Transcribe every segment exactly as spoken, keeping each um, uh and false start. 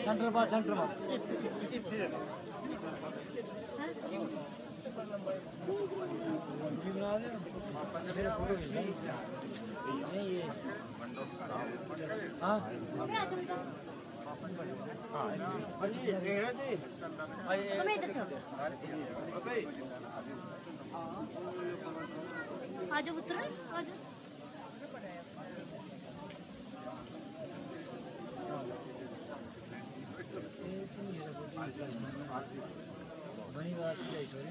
centre बार centre में बना दे मेरे पूरे नहीं ये हाँ हाँ अच्छी है जी आज उतर आज बनी बात है सॉरी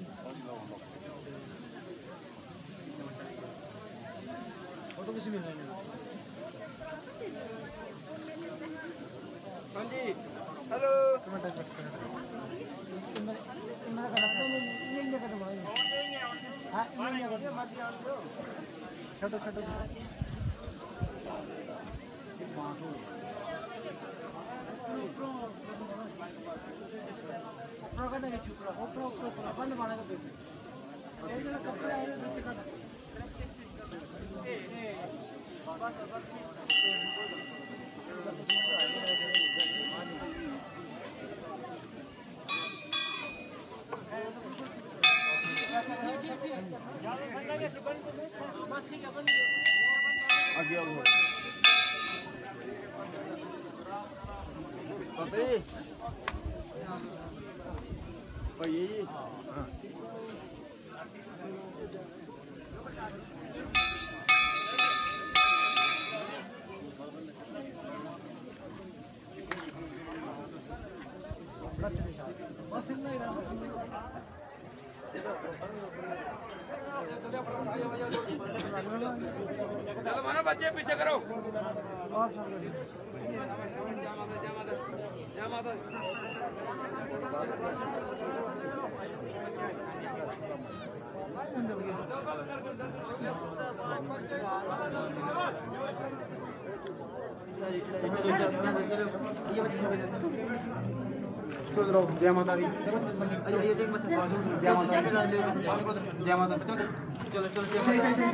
फोटो किसी भी नहीं हाँ जी हेलो टमाटर कट कर मैं कट नहीं नहीं कट भाई हां नहीं कट मत जान दो छोटो छोटो प्रोग्राम है चुपरा ओ प्रो प्रो बंद मारने का पैसे ऐसे ना कपड़े आए हैं नीचे काट ए ए बस बस आगे आओ अबे भाई हां चलो मानो बच्चे पीछे करो जय माता जय माता दी जय माता जय माता चलो चलो जय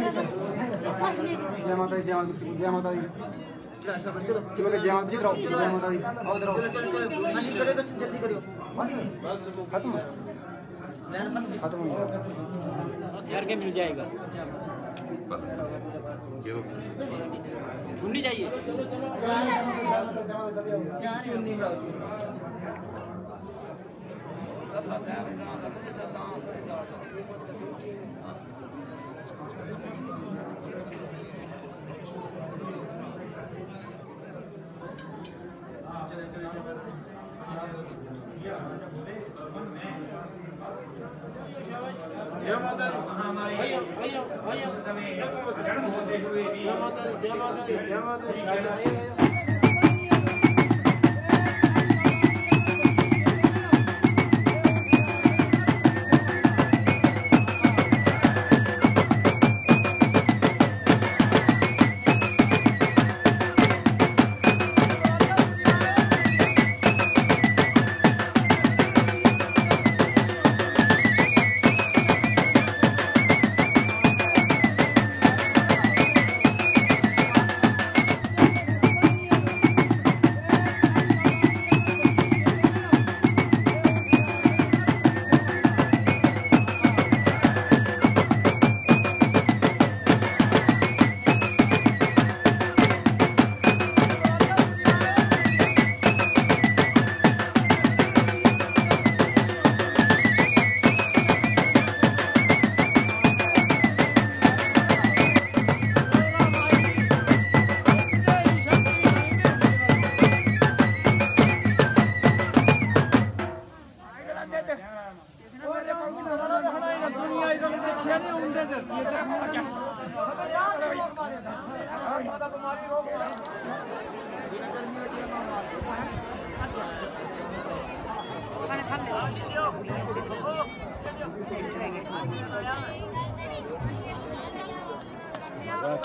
माता जय माता जय माता दी चलो जय माता जी रहो जय माता दी आओ इधर आओ चलो चलो नहीं करे तो जल्दी करियो बस खत्म खत्म हो गया शेयर के मिल जाएगा चुन्नी चाहिए चुन्नी जय माता भैया भैया भैया जन्म होते हुए भी जय माता जय माता जय माता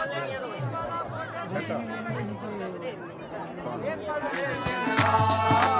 बेटा